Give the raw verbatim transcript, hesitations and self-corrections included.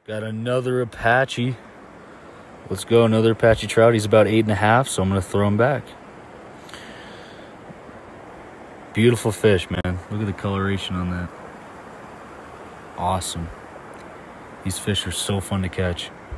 Got another Apache. Let's go, another Apache trout. He's about eight and a half, so I'm gonna throw him back. Beautiful fish, man. Look at the coloration on that. Awesome. These fish are so fun to catch.